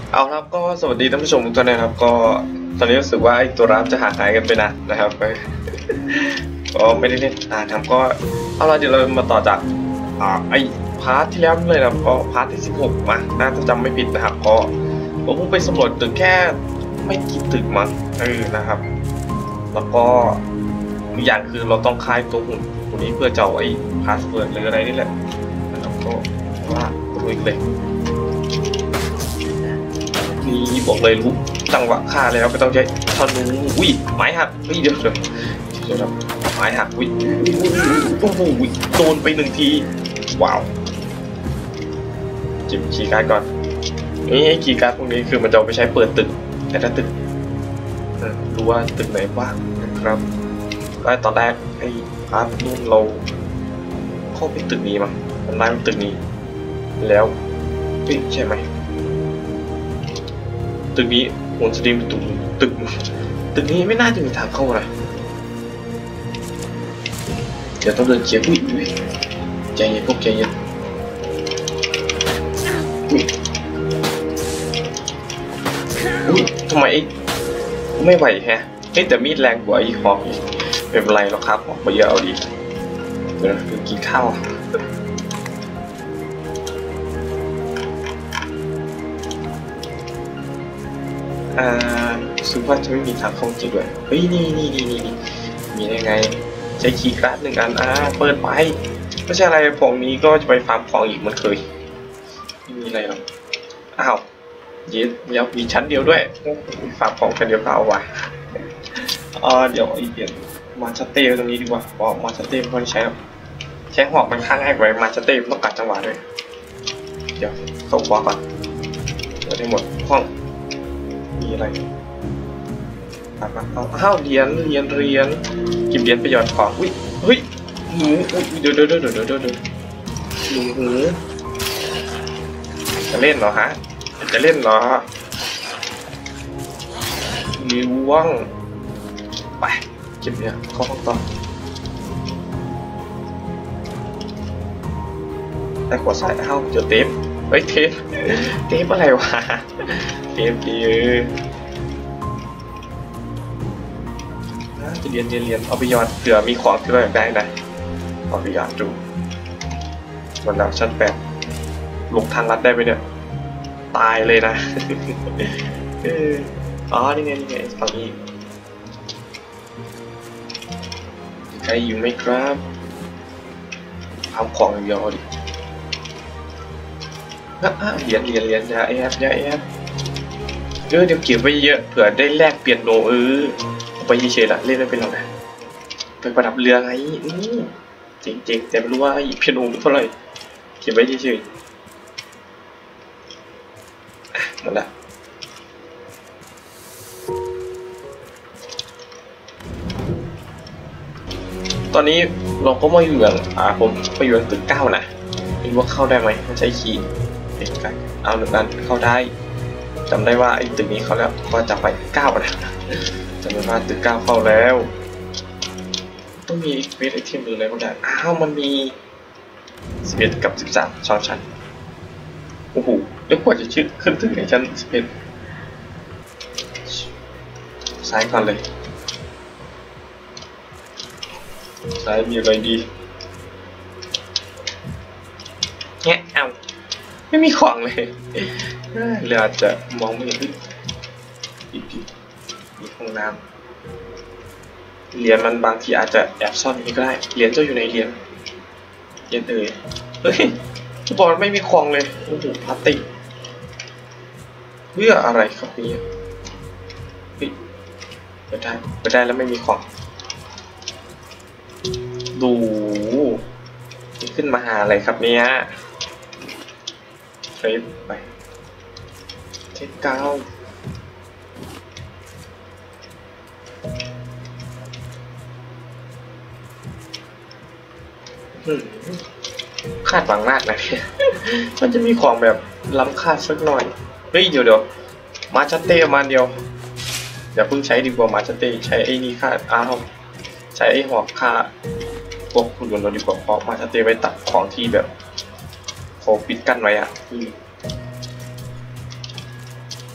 เอาครับก็สวัสดีท่านผู้ชมทุกท่านนะครับก็ตอนนี้รู้สึกว่าไอ้ตัวร้านจะห่างหายกันไปนะนะครับก็ไม่ได้เล่นครับก็เอาละเดี๋ยวเรามาต่อจากไอ้พาร์ทที่แล้วเลยนะก็พาร์ทที่16มาน่าจะจำไม่ผิดนะครับก็ผมเพิ่งไปสำรวจตึกแค่ไม่กี่ตึกมั้งนะครับแล้วก็อย่างคือเราต้องคลายตัวหุ่นนี้เพื่อจะเอาไอ้พาสเวิร์ดหรืออะไรนี่แหละนะครับก็ว่าตัวอีกเลยนี่บอกเลยรู้จังหวะฆ่าแล้วไม่ต้องใช้ธนูวิ่งไม้หักเดี๋ยวครับไม้หักวิ่งโอ้โหโดนไป1 ทีว้าวจิบคีย์การ์ดก่อนนี่คีย์การ์ดพวกนี้คือมันจะเอาไปใช้เปิดตึกแต่ละตึกรู้ว่าตึกไหนบ้างนะครับแล้วตอนแรกไอ้พาร์ทนู่นเราเข้าไปตึกนี้มั้งมันไล่ตึกนี้แล้วใช่ไหมตึกนี้โอนสตรีมตึกนี้ไม่น่าจะมีทางเข้านะเดี๋ยวต้องเดินเฉียบอุ้ยใจเย็นพวกใจเย็นอุ้ยทำไมไม่ไหวแฮะแต่มีดแรงกว่าไอ้หอกไม่เป็นไรหรอกครับหอกไปเยอะเอาดีเดี๋ยวกินข้าวซึ่งว่าจะไม่มีทางเข้าจริงด้วยเฮ้ยนี่มีได้ไงใช้คีย์การ์ด1 อันเปิดไปไม่ใช่อะไรของนี้ก็จะไปฟาร์มของอีกมันเคยไม่มีอะไรหรอกอ้าวเดี๋ยวมีชั้นเดียวด้วยฟาร์มของกันเดียวเอาไว้เดี๋ยวอีกเดี๋ยวมาสเตย์ตรงนี้ดีกว่าเพราะมาสเตย์ไม่ได้ใช้หอกมันข้างง่ายกว่ามาสเตย์ต้องกัดจังหวะด้วยเดี๋ยวเข้าขวาก่อนเดี๋ยวได้หมดห้องมีอะไรเอาเหรียญเก็บเหรียญไปหยอดของอุ้ยเฮ้ยหนูเดี๋ยวหนูจะเล่นเหรอฮะจะเล่นเหรอมีว่างไปเก็บเนี่ยเข้าห้องต่อแต่ขวดใส่เดี๋ยวเทปเฮ้ยเทปอะไรวะเทปดีจะเรียนเอาไปหยอดเผื่อมีของที่เราอยากได้นะเอาไปหยอดดูวันแล้วชั้น8ลงทางลัดได้ไหมเนี่ยตายเลยนะนี่ไงฝั่งนี้ใครอยู่ไหมครับทำของเดียวดิเหรียญอย่าแอบเดี๋ยวเก็บไว้เยอะเผื่อได้แลกเปลี่ยนโนไปเฉยๆละเล่นไม่เป็นหรอกนะเป็นประดับเรือไงจริงแต่ไม่รู้ว่าเพียโนเท่าไหร่เก็บไว้เฉยๆหมดละตอนนี้เราก็มาอยู่อย่างผมไปอยู่ตึก9นะไม่รู้ว่าเข้าได้ไหมมันใช้คีย์เด็กกันเอา1 อันเข้าได้จำได้ว่าไอ้ตึกนี้เขาแล้วก็จะไป9นะจำได้ว่าตึก9เข้าแล้วต้องมีเวทไอเทมหรืออะไรบางอย่างมันมี11กับ13 2 ชั้นโอ้โหแล้วกว่าจะขึ้นถึงในชั้น11ซ้ายก่อนเลยซ้ายมีอะไรดีเนี่ยไม่มีของเลยเรือจะมองไม่เห็นมีห้องน้ำเหรียญมันบางทีอาจจะแอบซ่อนนี่ก็ได้เหรียญเจ้าอยู่ในเหรียญเฮ้ยจะบอกไม่มีของเลยโอ้โหพลาสติกเพื่ออะไรครับนี่ไปได้แล้วไม่มีของดูขึ้นมาหาอะไรครับเนี่ยเฟซไปเทป9คาดหวังมากนะเนี่ยมันจะมีของแบบล้ำค่าสักหน่อยเฮ้ยเดี๋ยวมาชาเต้มาเดียวอย่าเพิ่งใช้ดีกว่ามาชาเต้ใช้ไอ้นี่ค่าใช้ไอ้หอกค่าพวกคุณยนต์เราดีกว่าเพราะมาชาเต้ไว้ตัดของที่แบบโคปิดกั้นไว้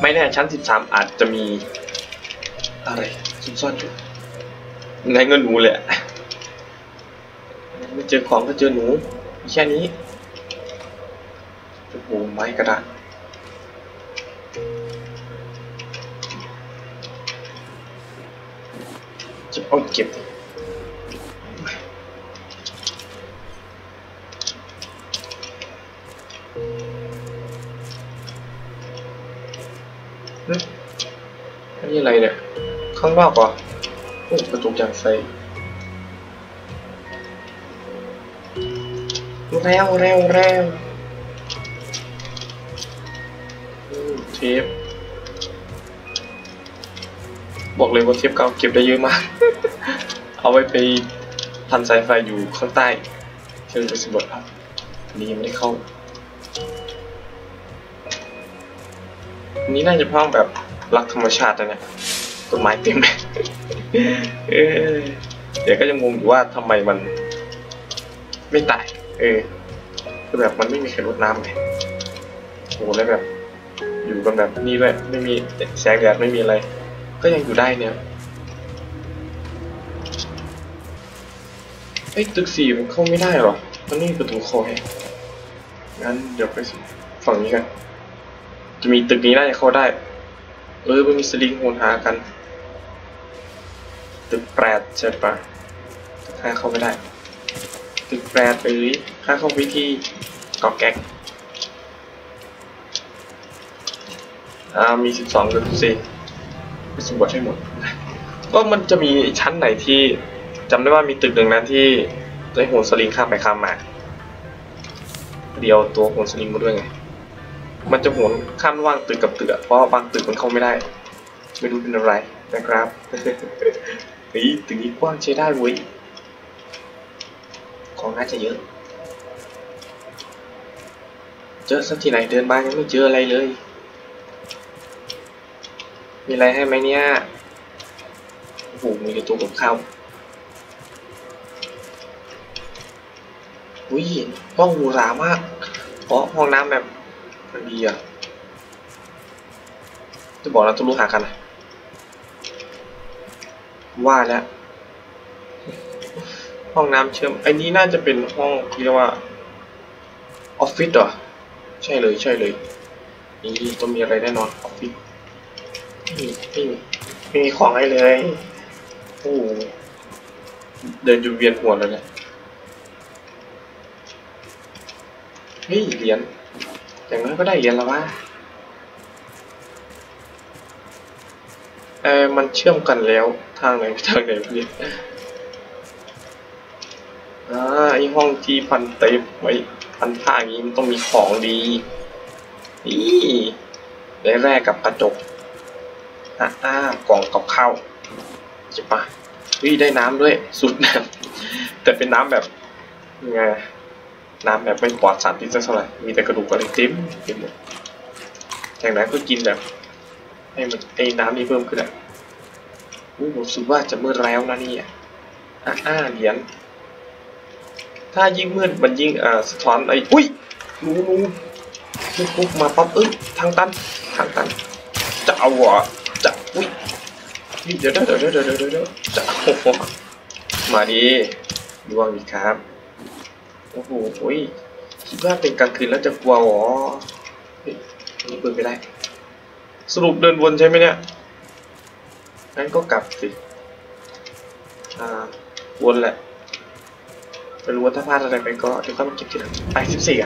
ไม่แน่ชั้น13อาจจะมีอะไรซุกซ่อนอยู่ในเงินหนูเลยไม่เจอของก็เจอหนูแค่นี้โอ้โหไม้กระดาษจะเอาเก็บอันนี้อะไรเนี่ยข้างนอกเหรอโอ้กระจกยางไฟเร็วเทปบอกเลยว่าเทปเก่าเก็บได้เยอะมาก เอาไว้ไปพันสายไฟอยู่ข้างใต้เชิงไปสำรวจครับนี่ยังไม่ได้เข้านี้น่าจะพ้องแบบรักธรรมชาตินะเนี่ยต้นไม้เต็มเลย เดี๋ยวก็ยังงงอยู่ว่าทำไมมันไม่ตายคือแบบมันไม่มีใครรดน้ำเลยโอ้แล้วแบบอยู่กันแบบนี้ด้วยไม่มีแสงแดดไม่มีอะไรก็ยังอยู่ได้เนี่ยตึก4มันเข้าไม่ได้หรอมันนี่ประตูเข้าให้งั้นเดี๋ยวไปฝั่งนี้กันจะมีตึกนี้น่าจะเข้าได้มันมีสลิงโหนหากันตึก8ใช่ปะค่าเข้าไม่ได้ตึก8ค่าเข้าวิธีกอกแก๊กมี12กับ14ไปสำรวจให้หมดก็มันจะมีชั้นไหนที่จำได้ว่ามีตึกหนึ่งนั้นที่ได้โหนสลิงข้ามไปข้ามมาเดียวตัวโหนสลิงมาด้วยไงมันจะโหนข้ามระหว่างตึกกับตึกเพราะบางตึกมันเข้าไม่ได้ไม่รู้เป็นอะไรนะครับ ตึกนี้กว้างใช้ได้เว้ยของน่าจะเยอะเจอสักที่ไหนเดินมายังไม่เจออะไรเลยมีอะไรให้ไหมเนี่ยโอ้โหมีตัวกับข้าวอุ้ยห้องหรูหรามากเพราะห้องน้ำแบบมันดีอ่ะจะบอกเราต้องรู้หากันนะว่าแล้วห้องน้ำเชื่อมไอ้นี้น่าจะเป็นห้องที่เรียกว่าออฟฟิศเหรอใช่เลยนี่ต้องมีอะไรแน่นอนออฟฟิศไม่มีของให้เลยโอ้เดินอยู่เวียนหัวเลยเนี่ยเหรียญอย่างนั้นก็ได้เหรียญแล้ววะมันเชื่อมกันแล้วทางไหนพี่ไอห้องที่พันเต็มไว้พันผ้าอย่างนี้มันต้องมีของดีนี่ได้แรกกับกระจกกล่องกับข้าวใช่ปะได้น้ำด้วยสุดน้ำแต่เป็นน้ำแบบไงน้ำแบบไม่ปลอดสารพิษเท่าไหร่มีแต่กระดูกอะไรเต็มหมดอย่างนั้นก็กินแบบให้มันไอ้น้ำนี้เพิ่มขึ้นรู้สึกว่าจะมืดแล้วนะนี่เหรียญถ้ายิ่งมืดมันยิ่งสะท้อนอุ้ยรู้ปุ๊บมาปั๊บทางตันจะเอาวะจะอุ้ยเดี๋ยวจะเอามาดีดวงดีครับโอ้โหคิดว่าเป็นกลางคืนแล้วจะกลัวหรอนี่เปิดไม่ได้สรุปเดินวนใช่ไหมเนี่ยงั้นก็กลับสิวนแหละไม่รู้ว่าถ้าพลาดอะไรไปก็เดี๋ยวก็มาเก็บทีหลังไป14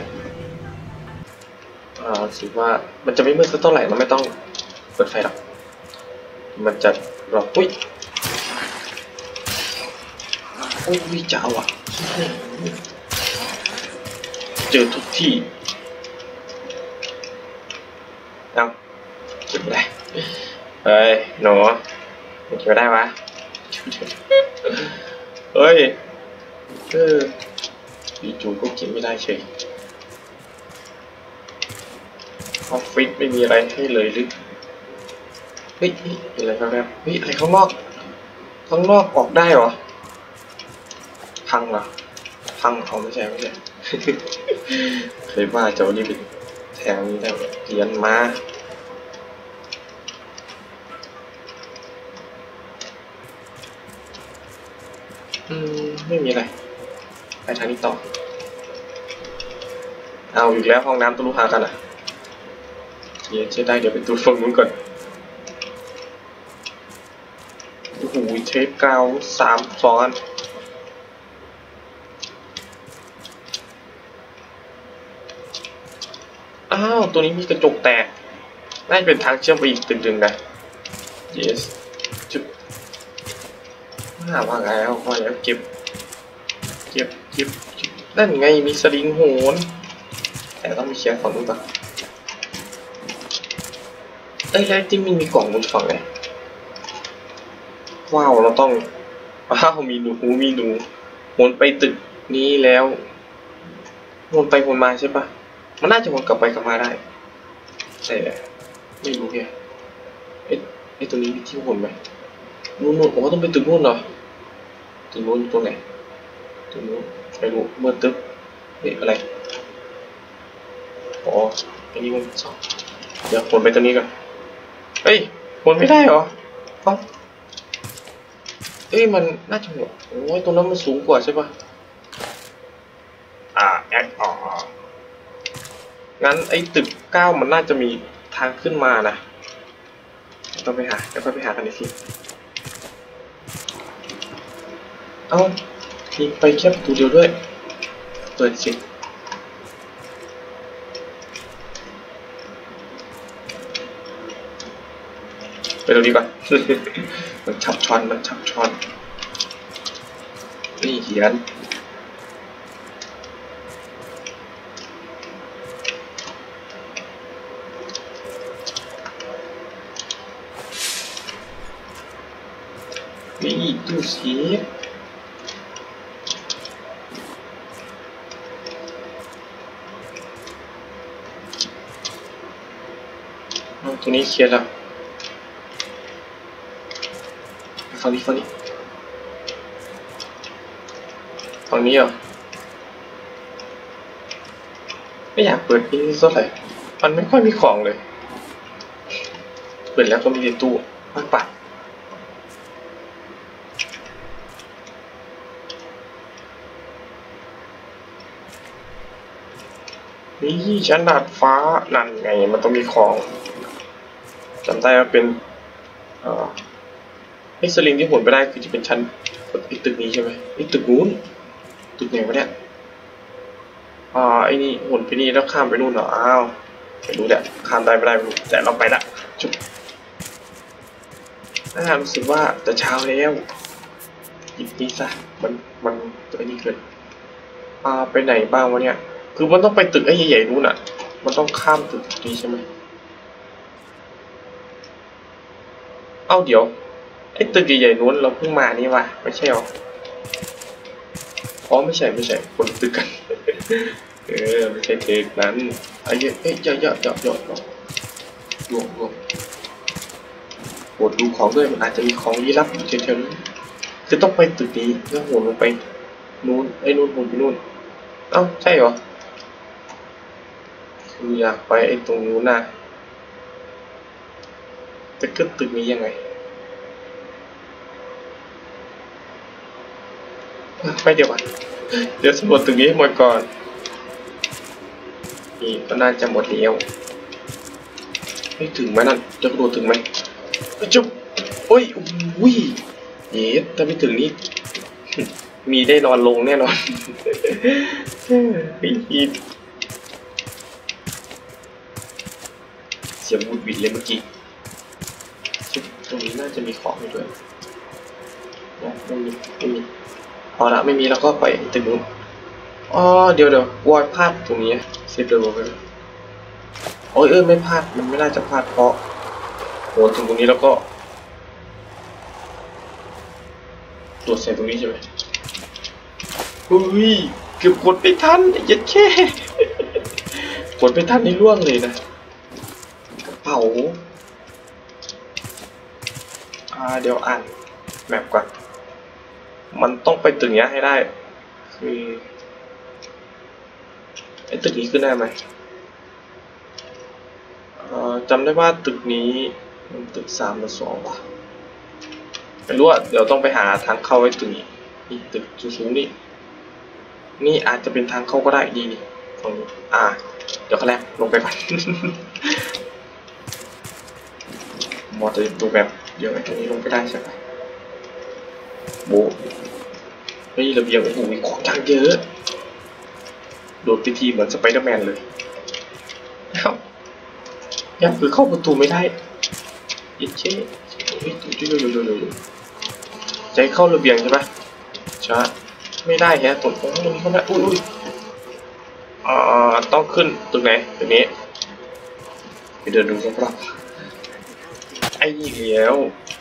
รู้สึกว่ามันจะไม่มืดสักเท่าไหร่เราไม่ต้องเปิดไฟหรอกมันจะรออุ้ยจะเอาเจอทุกที่เอาเก็บไม่ได้หนูเก็บไม่ได้วะจู่ก็เก็บไม่ได้เฉยออฟฟิศไม่มีอะไรให้เลยหรืออะไรครับอะไรข้างนอกออกได้เหรอพังเหรอเขาไม่ใช่เคยว่าจะวันนี้เป็นแทงนี้ได้เหรียญมาไม่มีอะไรไปทางนี้ต่อเอาอีกแล้วห้องน้ำทะลุหากันอ่ะเดี๋ยวได้เดี๋ยวไปดูฝั่งนู้นก่อนโอ้โหเทปกาว2 อันอ้าวตัวนี้มีกระจกแตกน่าจะเป็นทางเชื่อมไปอีกตึกหนึ่งนะ yes จุดว่าไงแล้วเก็บนั่นไงมีสลิงโหนแต่ต้องมีเคลียร์ฝั่งนู้นก่อนแล้วที่มีกล่องบนฝั่งไหนว้าวเราต้องมีหนูโหนไปตึกนี้แล้วโหนไปโหนมาใช่ปะมันน่าจะวนกลับไปกลับมาได้แต่ไม่รู้ไงตัวนี้มีที่โหนไหมนู่นต้องไปตึกนู่นเหรอตึกนู่นตรงไหนตึกนู่นไม่รู้เมื่อตึกอะไรอ๋ออันนี้มันเดี๋ยวโหนไปตรงนี้ก่อนโหนไม่ได้เหรอมันน่าจะหัวโอ้ยตรงนั้นมันสูงกว่าใช่ปะงั้นตึก9มันน่าจะมีทางขึ้นมานะต้องไปหาแล้วก็ไปหากันอีกทีมีไปแค่ประตูเดียวด้วยเปิดสิไปตรงนี้ก่อน มันฉับช้อนนี่เขียนนี่ตู้เสียตัวนี้เคลียร์แล้วฝั่งนี้เหรอไม่อยากเปิดนี้สักหน่อยมันไม่ค่อยมีของเลยเปิดแล้วก็มีตู้มากปัดนี่ชั้นดาดฟ้านั่นไงมันต้องมีของจำได้ว่าเป็นสลิงที่หมุนไปได้คือจะเป็นชั้นตึกนี้ใช่ไหมตึกนู้นตึกไหนวะเนี่ยนี่หมุนไปนี่แล้วข้ามไปนู่นเหรออ้าวไม่รู้แหละข้ามได้ไม่ได้ไม่รู้แต่เราไปละจุ๊บรู้สึกว่าจะเช้าแล้วหยิบนี่ซะมันตัวนี้เกินไปไหนบ้างวะเนี่ยคือมันต้องไปตึกใหญ่ๆนู่นอ่ะมันต้องข้ามตึกนี้ใช่ไหมเดี๋ยวตึกใหญ่ๆนู้นเราเพิ่งมานี่วะไม่ใช่หรอไม่ใช่คนตึกกันไม่ใช่เทคนั้นเยอะรวมโหดดูของด้วยมันอาจจะมีของลี้ลับอยู่เฉยๆนี้คือต้องไปตึกนี้แล้วโหดลงไปนู้นนู้นโหดไปนู้นใช่เหรอคืออยากไปตรงนู้นนะจะขึ้นตึกนี้ยังไงไปเดี๋ยวสำรวจตึกนี้ให้หมดก่อนนี่ก็น่าจะหมดแล้วไม่ถึงไหมนั่นจะกระโดดถึงไหมจุ๊บอุ้ยถ้าไม่ถึงนี่มีได้นอนลงแน่นอนเสียงบุดบิดเลยเมื่อกี้ตรงนี้น่าจะมีของอยู่ด้วยไม่มีพอละไม่มีแล้วก็ไปตึกนู้นเดี๋ยววอยพลาดตรงนี้เซฟเดินไปไม่พลาดมันไม่น่าจะพลาดเพราะโหถึงตรงนี้แล้วก็ตรวจเซฟตรงนี้ใช่ไหมเกือบกดไม่ทันยัดแค่กดไม่ทันในร่วงเลยนะกระเป๋าเดี๋ยวอ่านแมปก่อนมันต้องไปตึกนี้ให้ได้คือตึกนี้ขึ้นได้ไหมจำได้ว่าตึกนี้มันตึก3 หรือ 2วะไม่รู้เดี๋ยวต้องไปหาทางเข้าไว้ตึกนี้นี่ตึกสูงๆนี่อาจจะเป็นทางเข้าก็ได้ดีนี่ตรงนี้เดี๋ยวเขาแรกลงไปก่อน มอจะดูแบบเดี๋ยวไอ้ตรงนี้ลงไปได้ใช่ไหมโบนี่ระเบียงโอ้โหมีของจังเยอะโดดไปทีเหมือนสไปเดอร์แมนเลยครับยังคือเข้าประตูไม่ได้ยิ่งเช่ใจเข้าระเบียงใช่ปะใช่ไม่ได้แฮะตรงนี้เข้าได้อุ้ยต้องขึ้นตรงไหนตรงนี้ไปเดินดูรอบๆไอ้เหี้ยว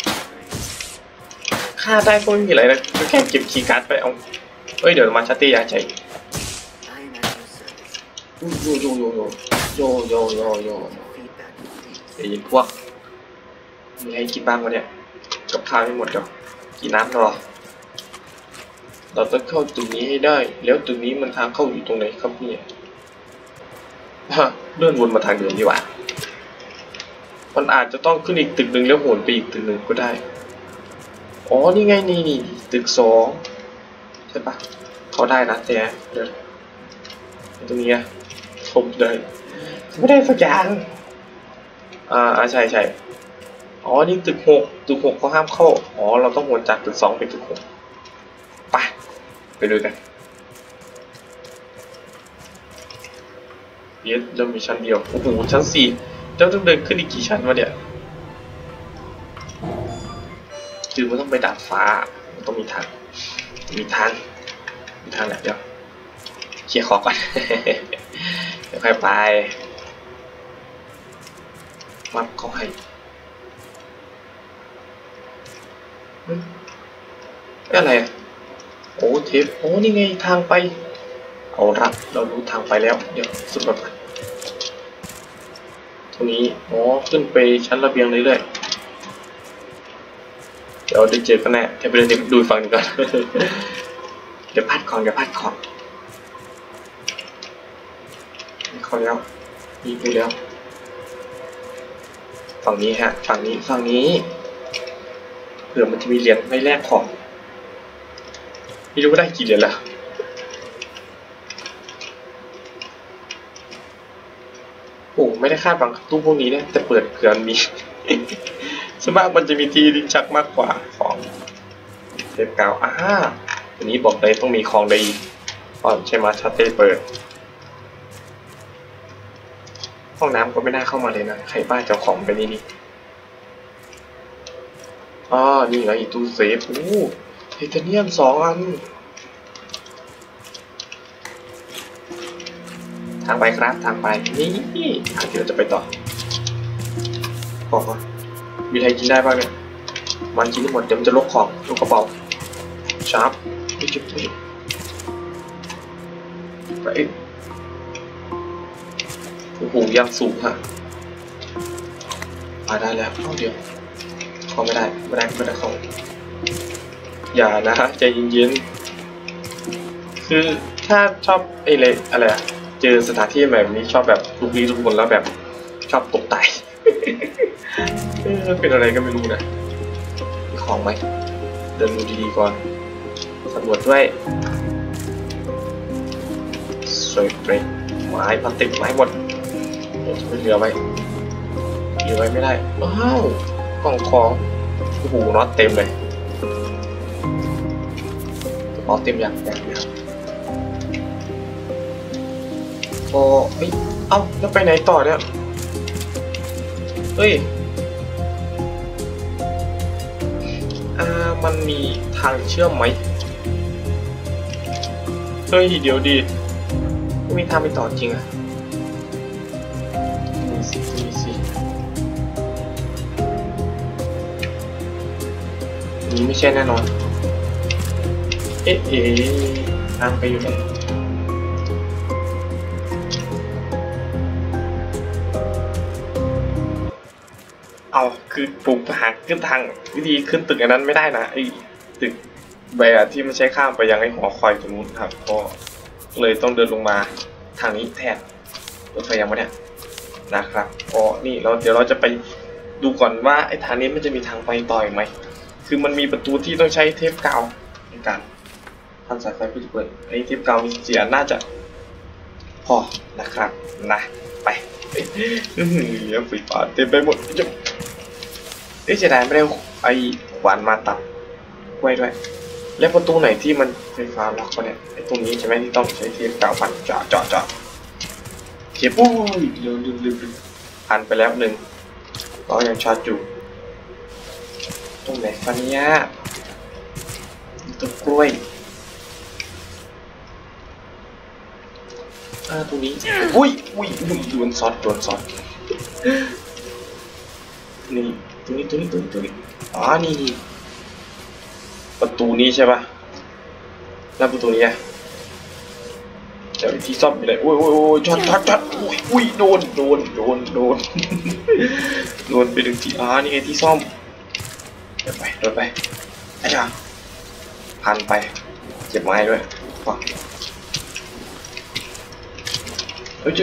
ฆ่าได้ก็ไม่มีอะไรนะแค่เก็บคีย์การ์ดไปเอาเฮ้ยเดี๋ยวมาชาร์ตี้ยาใจโยไอ้ยินพวกมีให้กินบ้างวะเนี่ยกับข้าวไม่หมดหรอกินน้ำรอเราต้องเข้าตรงนี้ให้ได้แล้วตรงนี้มันทางเข้าอยู่ตรงไหนครับเนี่ยเลื่อนวนมาทางเดิมดีกว่ามันอาจจะต้องขึ้นอีกตึกหนึ่งแล้วโหนไปอีกตึกหนึ่งก็ได้อ๋อนี่ไงนี่ตึก2ใช่ปะเขาได้นะแต่เดี๋ยวตรงนี้ผมได้ไม่ได้สักอย่างใช่อ๋อนี่ตึก6เขาห้ามเข้าอ๋อเราต้องวนจากตึก2ไปตึก6ไปดูกันเดี๋ยวมีชั้นเดียวโอ้โหชั้น4เจ้าต้องเดินขึ้นอีกกี่ชั้นวะเนี่ยคือมันต้องไปดาดฟ้ามันต้องมีทางแหละเดี๋ยวเคลียร์ของก่อน เดี๋ยวค่อยไปมัดเขาให้อะไรโอ้เทปโอ้นี่ไงทางไปเอาละเรารู้ทางไปแล้วเดี๋ยวสุดแบบตรงนี้อ๋อขึ้นไปชั้นระเบียงเรื่อยๆเดี๋ยวได้เจอกันแน่เดี๋ยวไปเดินดูฝั่งนี้ก่อน เดี๋ยวพัดของเขาแล้วมีดูแล้วฝั่งนี้ฮะฝั่งนี้เผื่อมันจะมีเหรียญไม่แลกของไม่รู้ว่าได้กี่เหรียญละโอ้ไม่ได้คาดหวังตู้พวกนี้นะแต่เปิดเผื่อมี สมากมันจะมีทีดินชักมากกว่าของเทปกาวตัวนี้บอกเลยต้องมีของดีก่อนใช่ไหมชาเต้เปิดห้องน้ำก็ไม่น่าเข้ามาเลยนะใครบ้าเจ้าของไปนี่นี่ไงตู้เซฟไทเทเนียม2 อันทางไปครับทางไปนี่เดี๋ยวจะไปต่อของมีอะไรกินได้บ้างเนี่ยมันกินทั้งหมดเดี๋ยวมันจะลกของลกกระเป๋าชาร์ปไม่จุดไปโอ้โหยังสูงฮะมาได้แล้วเดี๋ยวเขาไม่ได้เขาอย่านะใจเย็นๆคือถ้าชอบอะไรเจอสถานที่แบบนี้ชอบแบบลุกลี้ลุกลนแล้วแบบชอบตกตาย เป็นอะไรก็ไม่รู้นะมีของไหมเดินดูดีๆก่อนสำรวจด้วยสวยเปรย์ไม้พลาสติกไม้หมดจะไม่เหลือไว้ไม่ได้ว้าวกล่องของโอ้โหน็อตเต็มเลยน็อตเต็มอย่างก็แล้วไปไหนต่อเนี่ยเฮ้ยมันมีทางเชื่อมไหมเฮ้ยเดี๋ยวดีไม่มีทางไปต่อจริงอ่ะมีสินี่ไม่ใช่แน่นอนทางไปอยู่ไหนคือปุ่มหาขึ้นทางวิธีขึ้นตึกอันนั้นไม่ได้นะไอ้ตึกแบบที่มันใช้ข้ามไปยังไอ้หอคอยตรงนู้นครับก็เลยต้องเดินลงมาทางนี้แทนรถไฟยังไม่เนี่ยนะครับนี่เดี๋ยวเราจะไปดูก่อนว่าไอ้ทางนี้มันจะมีทางไปต่ออีกไหมคือมันมีประตูที่ต้องใช้เทปกาวในการพันสายไฟผู้เปิดไอ้ทิปเก่ามีเสียน่าจะพอนะครับนะไปเลี้ยงไฟฟ้าเต็มไปหมดจะเสียดายไม่ได้ไอ้หวานมาตัดกล้วยด้วยแล้วประตูไหนที่มันไฟฟ้าล็อกเขาเนี่ยไอ้ตรงนี้ใช่ไหมที่ต้องใช้เทียบเก่าพันเจาะเทียบปุ้ยลืมพันไปแล้วหนึ่งก็ยังช็อตอยู่ตรงไหนฟันเนี้ยต้นกล้วยตรงนี้อุ้ยโดนซอสนี่ตรงนี้นี่ประตูนี้ใช่ป่ะแล้วประตูนี้จะวิธีซ่อมอยู่ไหนโอ้ยช็อตอุ้ยโดนโดนไปหนึ่งทีนี่ไงที่ซ่อมโดนไปไอ้จ้าพันไปเจ็บไม้ด้วยฟังโจ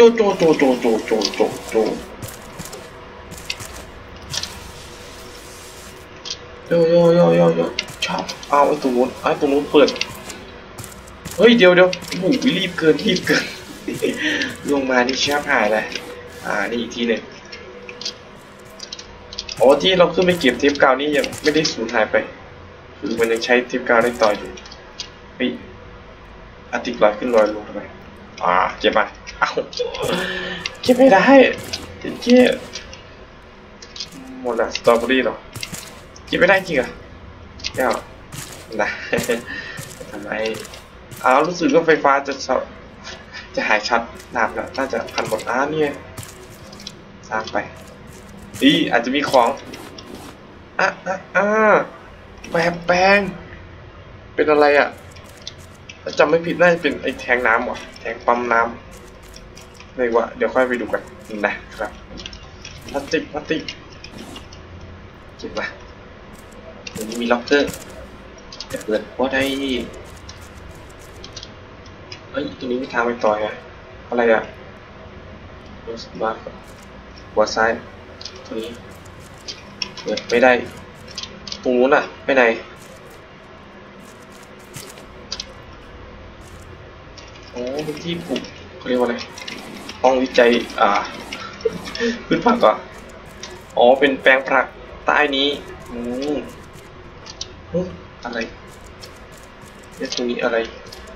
ชอบเอาไอ้ตรงนู้นเปิดเฮ้ยเดี๋ยวหูรีบเกินลงมานี่ชับหายเลยนี่อีกทีหนึ่งที่เราขึ้นไปเก็บเทปกาวนี่ยังไม่ได้สูญหายไปคือมันยังใช้เทปกาวได้ต่ออยู่ติดรอยขึ้นรอยลงทำไมเก็บมาเก็บไม่ได้เก็บหมดละสตรอเบอรี่หรอเก็บไม่ได้จริงเนี่ยนะทำไมรู้สึกว่าไฟฟ้าจะหายช็อตนานแล้วน่าจะพันหมดเนี่ยสร้างไปอาจจะมีของแบบแปลงเป็นอะไรจำไม่ผิดน่าจะเป็นไอ้แทงน้ำแทงปั๊มน้ำไม่ว่าเดี๋ยวค่อยไปดูกันนะครับพลาสติกเก็บมาตรงนี้มีล็อกเกอร์จะเปิดว่าได้ตรงนี้มีทางไปต่อไงอะไรรถบัสหัวซ้ายตรงนี้เปิดไม่ได้ตรงนู้นไปไหนเป็นที่ปลูกเขาเรียกว่าอะไรห้องวิจัยพืชผักเป็นแปลงผักใต้นี้อะไรเนี่ยตรงนี้อะไร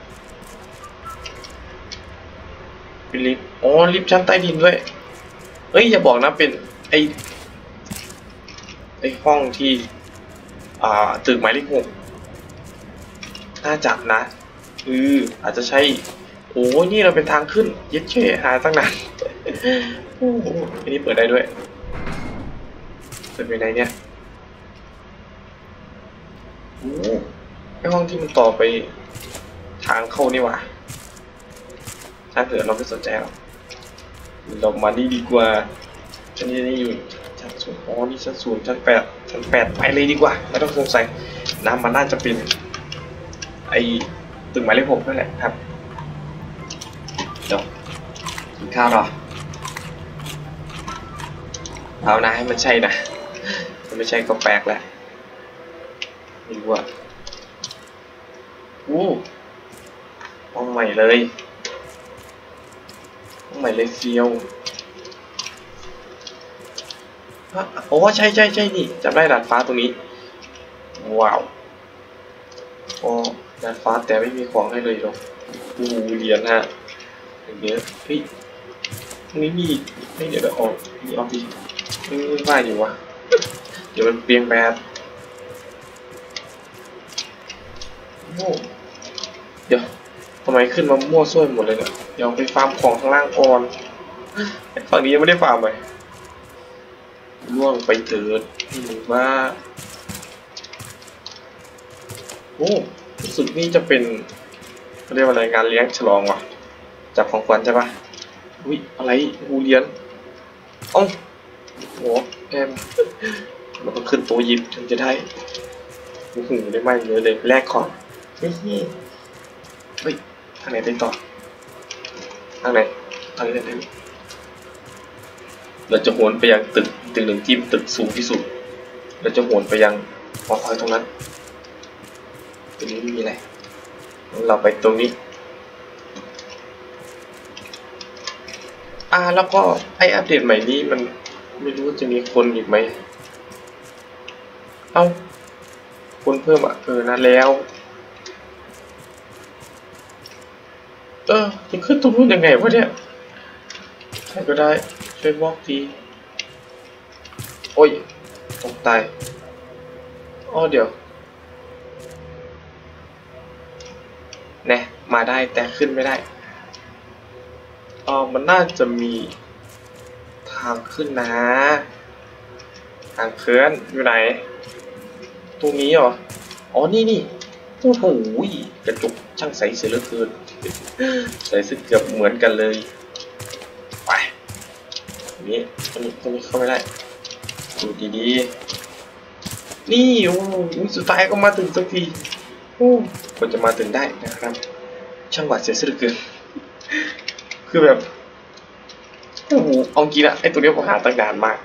เป็นลิฟต์ลิฟต์ชั้นใต้ดินด้วยอย่าบอกนะเป็นไอห้องที่ตึกหมายเลข 6น่าจับนะอาจจะใช่นี่เราเป็นทางขึ้นยึดเช่หาตั้งนานอันนี้เปิดได้ด้วยเปิดไปไหนเนี่ยไอห้องที่มันต่อไปทางเข้านี่หว่าถ้าเกิดเราไม่สนใจเรามานี่ดีกว่าชั้นนี้อยู่ชั้นศูนย์นี่ชั้นศูนย์ชั้น 8ไปเลยดีกว่าไม่ต้องสงสัยน้ำมันน่าจะเป็นไอตึกหมายเลข 6นั่นแหละครับเดี๋ยวกินข้าวรอเอานะให้มันใช่นะมันไม่ใช่ก็แปลกแล้วไม่รู้ห้องใหม่เลยเฟียวใช่นี่จำได้ดาดฟ้าตรงนี้ว้าวดาดฟ้าแต่ไม่มีของให้เลยหรอกเหรียญอย่างเงี้ยตรงนี้มีไม่เดี๋ยวออกดิไม่ว่าอยู่วะเดี๋ยวมันเปลี่ยนแบบเดี๋ยวทำไมขึ้นมามั่วซั่วหมดเลยเนี่ยเดี๋ยวไปฟาร์มของข้างล่างก่อนฝั่งนี้ยังไม่ได้ฟาร์มเลยล่วงไปเถิดหรือว่ารู้สึกนี่จะเป็นเรียกว่าอะไรงานเลี้ยงฉลองจับของขวัญใช่ปะอะไรเลี้ยงแอมมันต้องขึ้นตัวยิบถึงจะได้ได้ไหมเยอะเลยแรกก่อนทางไหนได้ต่อทางไหนได้เราจะโหนไปยังตึกหนึ่งที่ตึกสูงที่สุดเราจะโหนไปยังหอคอยตรงนั้นตรงนี้ไม่มีอะไรเราไปตรงนี้แล้วก็ไออัปเดตใหม่นี้มันไม่รู้จะมีคนอีกไหมคนเพิ่มนั่นแล้วจะขึ้นตรงนู้นยังไงวะเนี่ยใครก็ได้ช่วยบอกทีโอ้ยตกตายเดี๋ยวแน่มาได้แต่ขึ้นไม่ได้มันน่าจะมีทางขึ้นนะทางเคลื่อนอยู่ไหนตรงนี้เหรอนี่โอ้โหกระจกช่างใสเสียเหลือเกินใส่ซึ่งเกือบเหมือนกันเลยไปตรงนี้เข้าไม่ได้ดูดีๆนี่โอ้สุดท้ายก็มาถึงสักทีควรจะมาถึงได้นะครับช่างหวาดเสียวเหลือเกินคือแบบเอาจริงนะไอตัวนี้ผมหาตั้งนานมาก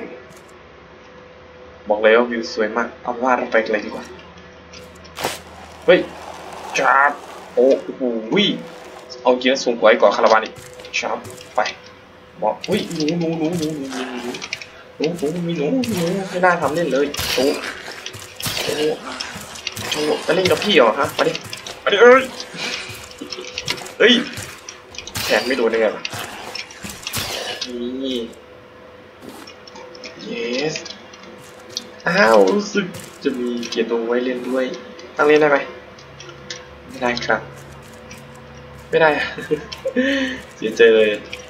บอกเลยว่าวิวสวยมากเอาว่าเราไปเลยดีกว่าเฮ้ยจับโอ้โหเอาจริงสูงกว่าไอ้ก่อคาราบานอีกจับไปบอกหนูไม่น่าทำเล่นเลยโอ้จะเล่นกับพี่เหรอฮะมาดิเฮ้ยแขนไม่โดนได้ไงวะนี่ yes รู้สึกจะมีเกียร์โนไว้เล่นด้วยตั้งเล่นได้ไหมไม่ได้ครับไม่ได้ เสียใจเลย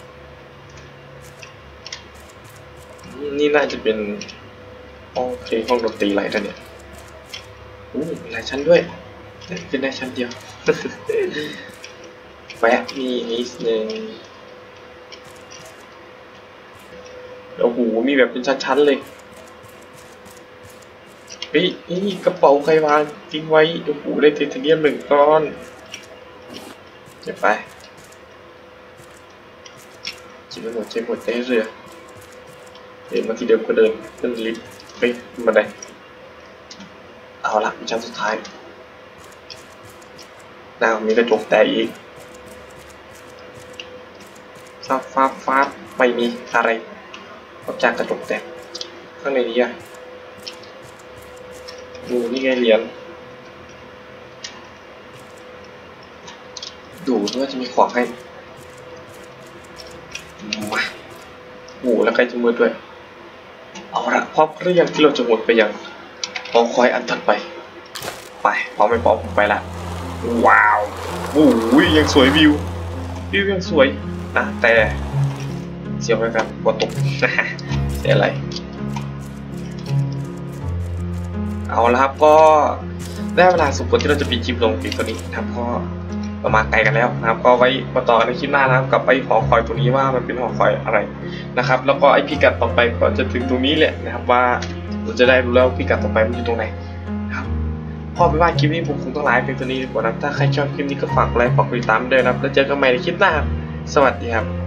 นี่น่าจะเป็นห้องดนตรีอะไรท่านเนี่ยมีหลายชั้นด้วยเป็นได้ชั้นเดียว แวะมีนิดนึงโอ้โหมีแบบเป็นชั้นๆเลยนี่กระเป๋าใครวางทิ้งไว้โอ้โหได้ไทเทเนียม1 ก้อนเก็บไปจิบไปหมดได้เรือเดินมาที่เดิมก็เดินขึ้นลิฟต์ไปมาได้เอาละชั้นสุดท้ายมีกระจกแต่อีกฟ้าไม่มีอะไรนอกจากกระจกแตกข้างในนี้ดูนี่ไงเหรียญดูว่าจะมีของให้มาแล้วใครจะมือด้วยเอาละพร้อมหรือยังที่เราจะหมดไปยังพอคอยอันถัดไปพร้อมไม่พร้อมไปละว้าวยังสวยวิวยังสวยนะแต่เสียวไหมครับกลัวตกเสียอะไรเอาละครับก็ได้เวลาสมควรที่เราจะปิดคลิปลงคลิปตัวนี้นะครับก็เรามาไกลกันแล้วนะครับก็ไว้มาต่อในคลิปหน้านะครับกับไอ้หอคอยตัวนี้ว่ามันเป็นหอคอยอะไรนะครับแล้วก็ไอ้พิกัดต่อไปก็จะถึงตรงนี้แหละนะครับว่าเราจะได้รู้แล้วพิกัดต่อไปมันอยู่ตรงไหนครับพอไปว่าคลิปนี้ผมคงต้องไลฟ์เป็นตัวนี้ดีกว่านะถ้าใครชอบคลิปนี้ก็ฝากไลค์ฝากติดตามด้วยนะครับแล้วเจอกันใหม่ในคลิปหน้าสวัสดีครับ